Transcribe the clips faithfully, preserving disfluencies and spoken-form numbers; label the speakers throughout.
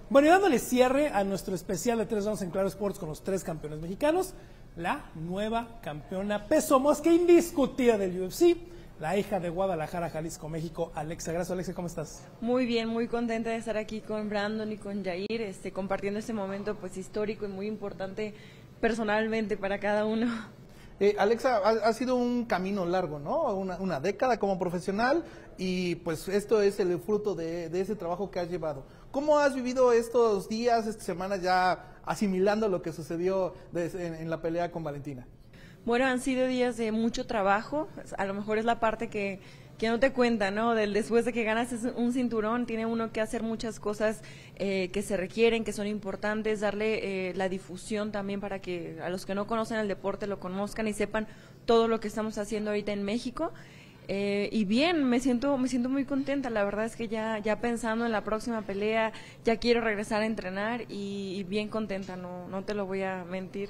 Speaker 1: Bueno, y dándole cierre a nuestro especial de tres rounds en Claro Sports con los tres campeones mexicanos, la nueva campeona peso mosca indiscutida del U F C, la hija de Guadalajara, Jalisco, México, Alexa Grasso. Alexa, ¿cómo estás?
Speaker 2: Muy bien, muy contenta de estar aquí con Brandon y con Jair, este, compartiendo este momento pues histórico y muy importante personalmente para cada uno.
Speaker 3: Eh, Alexa, ha, ha sido un camino largo, ¿no? Una, una década como profesional y pues esto es el fruto de, de ese trabajo que has llevado. ¿Cómo has vivido estos días, estas semanas ya asimilando lo que sucedió de, en, en la pelea con Valentina?
Speaker 2: Bueno, han sido días de mucho trabajo, a lo mejor es la parte que, que no te cuenta, ¿no? Del después de que ganas un cinturón, tiene uno que hacer muchas cosas eh, que se requieren, que son importantes, darle eh, la difusión también para que a los que no conocen el deporte lo conozcan y sepan todo lo que estamos haciendo ahorita en México. Eh, y bien, me siento me siento muy contenta, la verdad es que ya ya pensando en la próxima pelea, ya quiero regresar a entrenar y, y bien contenta, no no te lo voy a mentir.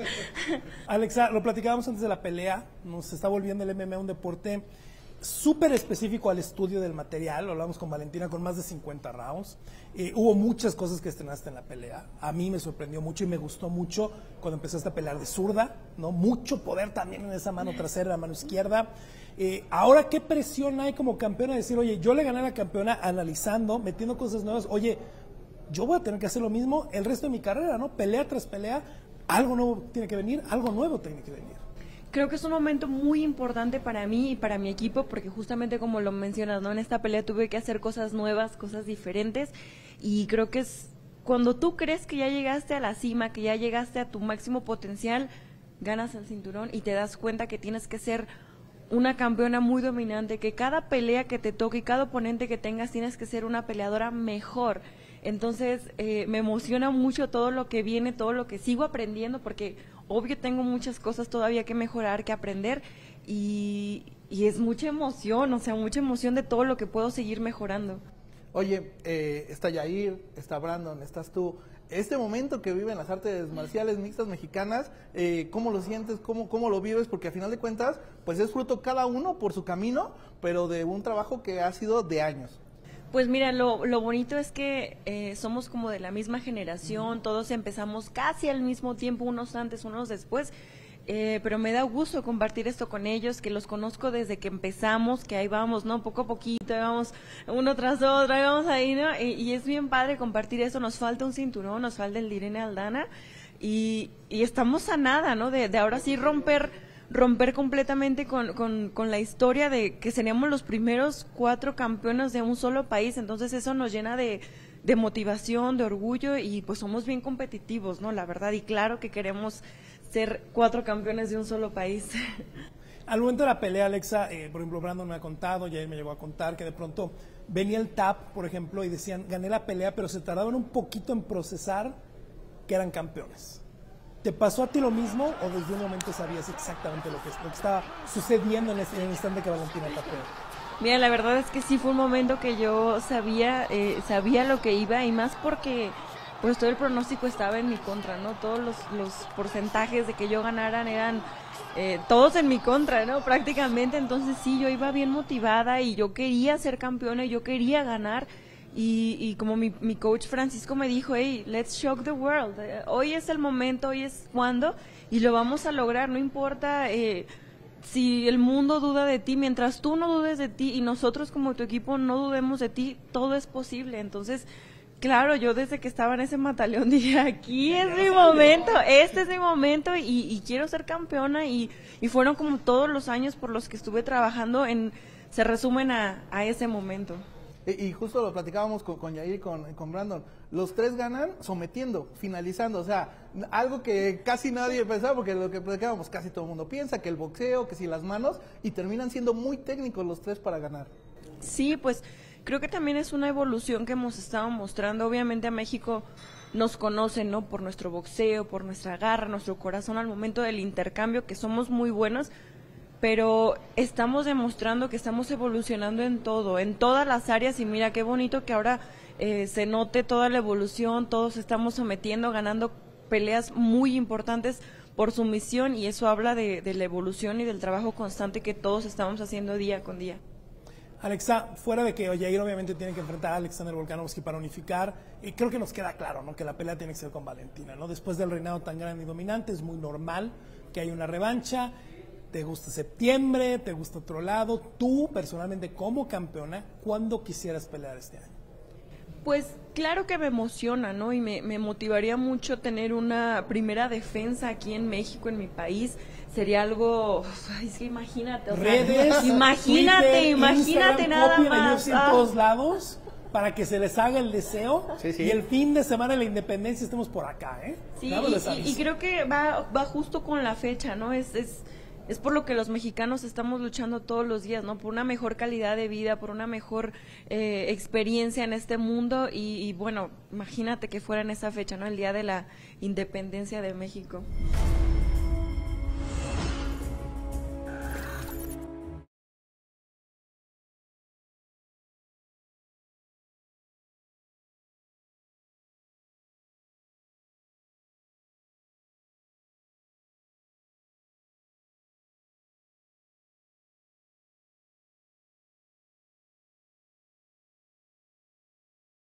Speaker 1: Alexa, lo platicábamos antes de la pelea, nos está volviendo el M M A un deporte súper específico al estudio del material. Lo hablamos con Valentina con más de cincuenta rounds. Eh, hubo muchas cosas que estrenaste en la pelea. A mí me sorprendió mucho y me gustó mucho cuando empezaste a pelear de zurda, ¿no? Mucho poder también en esa mano trasera, la mano izquierda. Eh, ahora, ¿qué presión hay como campeona de decir, oye, yo le gané a la campeona analizando, metiendo cosas nuevas? Oye, yo voy a tener que hacer lo mismo el resto de mi carrera, ¿no? Pelea tras pelea, algo nuevo tiene que venir, algo nuevo tiene que venir.
Speaker 2: Creo que es un momento muy importante para mí y para mi equipo porque justamente como lo mencionas, ¿no? En esta pelea tuve que hacer cosas nuevas, cosas diferentes y creo que es cuando tú crees que ya llegaste a la cima, que ya llegaste a tu máximo potencial, ganas el cinturón y te das cuenta que tienes que ser una campeona muy dominante, que cada pelea que te toque y cada oponente que tengas tienes que ser una peleadora mejor. Entonces eh, me emociona mucho todo lo que viene, todo lo que sigo aprendiendo porque obvio tengo muchas cosas todavía que mejorar, que aprender y, y es mucha emoción, o sea, mucha emoción de todo lo que puedo seguir mejorando.
Speaker 3: Oye, eh, está Jair, está Brandon, estás tú. Este momento que viven las artes marciales mixtas mexicanas, eh, ¿cómo lo sientes? ¿Cómo, ¿Cómo lo vives? Porque a final de cuentas, pues es fruto cada uno por su camino, pero de un trabajo que ha sido de años.
Speaker 2: Pues mira, lo, lo bonito es que eh, somos como de la misma generación, todos empezamos casi al mismo tiempo, unos antes, unos después, eh, pero me da gusto compartir esto con ellos, que los conozco desde que empezamos, que ahí vamos, ¿no? Poco a poquito, ahí vamos uno tras otro, ahí vamos ahí, ¿no? Y, y es bien padre compartir eso, nos falta un cinturón, nos falta el de Irene Aldana, y, y estamos a nada, ¿no? De, de ahora sí romper... romper completamente con, con, con la historia de que seríamos los primeros cuatro campeones de un solo país, entonces eso nos llena de, de motivación, de orgullo y pues somos bien competitivos, ¿no? La verdad, y claro que queremos ser cuatro campeones de un solo país.
Speaker 1: Al momento de la pelea, Alexa, eh, por ejemplo, Brandon me ha contado, ya él me llegó a contar que de pronto venía el tap, por ejemplo, y decían, gané la pelea, pero se tardaban un poquito en procesar que eran campeones. ¿Te pasó a ti lo mismo o desde un momento sabías exactamente lo que, lo que estaba sucediendo en, este, en el instante que Valentina tapó?
Speaker 2: Mira, la verdad es que sí fue un momento que yo sabía, eh, sabía lo que iba y más porque pues todo el pronóstico estaba en mi contra, ¿no? Todos los, los porcentajes de que yo ganaran eran eh, todos en mi contra, ¿no? Prácticamente, entonces sí, yo iba bien motivada y yo quería ser campeona y yo quería ganar. Y, y como mi, mi coach Francisco me dijo, hey, let's shock the world, hoy es el momento, hoy es cuando, y lo vamos a lograr, no importa eh, si el mundo duda de ti, mientras tú no dudes de ti y nosotros como tu equipo no dudemos de ti, todo es posible. Entonces, claro, yo desde que estaba en ese batallón dije, aquí es mi momento, este es mi momento y, y quiero ser campeona y, y fueron como todos los años por los que estuve trabajando, en se resumen a, a ese momento.
Speaker 3: Y justo lo platicábamos con, con Jair y con, con Brandon, los tres ganan sometiendo, finalizando, o sea, algo que casi nadie pensaba, porque lo que platicábamos, casi todo el mundo piensa, que el boxeo, que si las manos, y terminan siendo muy técnicos los tres para ganar.
Speaker 2: Sí, pues creo que también es una evolución que hemos estado mostrando, obviamente a México nos conocen, ¿no? Por nuestro boxeo, por nuestra garra, nuestro corazón al momento del intercambio, que somos muy buenos, pero estamos demostrando que estamos evolucionando en todo, en todas las áreas y mira qué bonito que ahora eh, se note toda la evolución, todos estamos sometiendo, ganando peleas muy importantes por sumisión y eso habla de, de la evolución y del trabajo constante que todos estamos haciendo día con día.
Speaker 1: Alexa, fuera de que Jair obviamente tiene que enfrentar a Alexander Volkanovski para unificar, y creo que nos queda claro, ¿no?, que la pelea tiene que ser con Valentina, ¿no? Después del reinado tan grande y dominante, es muy normal que haya una revancha. ¿Te gusta septiembre? ¿Te gusta otro lado? Tú, personalmente, como campeona, ¿cuándo quisieras pelear este año?
Speaker 2: Pues claro que me emociona, ¿no? Y me, me motivaría mucho tener una primera defensa aquí en México, en mi país. Sería algo, ay, es que imagínate, o sea,
Speaker 1: Redes,
Speaker 2: imagínate,
Speaker 1: Twitter,
Speaker 2: imagínate
Speaker 1: Instagram,
Speaker 2: nada
Speaker 1: copien a
Speaker 2: más.
Speaker 1: U F C en
Speaker 2: Ah.
Speaker 1: todos lados para que se les haga el deseo
Speaker 3: Sí, sí.
Speaker 1: y el fin de semana de la independencia estemos por acá, ¿eh?
Speaker 2: Sí,
Speaker 1: Nada más les
Speaker 2: y, y- y
Speaker 1: aviso.
Speaker 2: creo que va, va justo con la fecha, ¿no? Es, es, es por lo que los mexicanos estamos luchando todos los días, ¿no? Por una mejor calidad de vida, por una mejor eh, experiencia en este mundo y, y bueno, imagínate que fuera en esa fecha, ¿no? El día de la independencia de México.